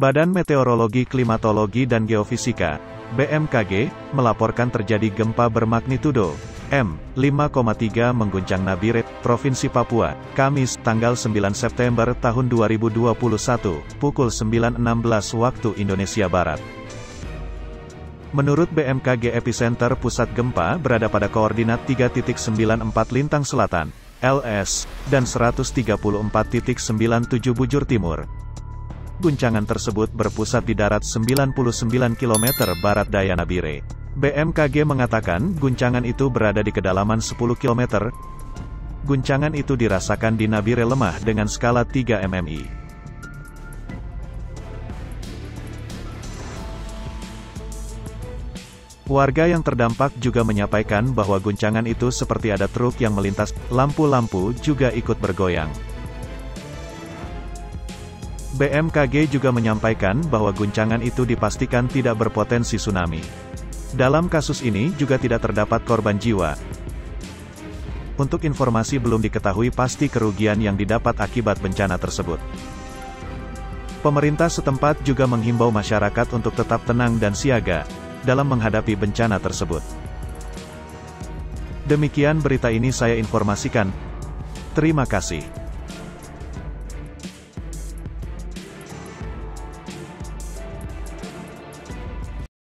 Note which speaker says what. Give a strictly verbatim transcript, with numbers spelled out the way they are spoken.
Speaker 1: Badan Meteorologi, Klimatologi dan Geofisika, B M K G, melaporkan terjadi gempa bermagnitudo M lima koma tiga mengguncang Nabire, Provinsi Papua, Kamis, tanggal sembilan September tahun dua ribu dua puluh satu, pukul sembilan enam belas waktu Indonesia Barat. Menurut B M K G, epicenter pusat gempa berada pada koordinat tiga titik sembilan empat Lintang Selatan, L S, dan seratus tiga puluh empat titik sembilan tujuh Bujur Timur. Guncangan tersebut berpusat di darat sembilan puluh sembilan kilometer barat daya Nabire. B M K G mengatakan guncangan itu berada di kedalaman sepuluh kilometer. Guncangan itu dirasakan di Nabire lemah dengan skala tiga M M I. Warga yang terdampak juga menyampaikan bahwa guncangan itu seperti ada truk yang melintas, lampu-lampu juga ikut bergoyang. B M K G juga menyampaikan bahwa guncangan itu dipastikan tidak berpotensi tsunami. Dalam kasus ini juga tidak terdapat korban jiwa. Untuk informasi, belum diketahui pasti kerugian yang didapat akibat bencana tersebut. Pemerintah setempat juga menghimbau masyarakat untuk tetap tenang dan siaga dalam menghadapi bencana tersebut. Demikian berita ini saya informasikan. Terima kasih.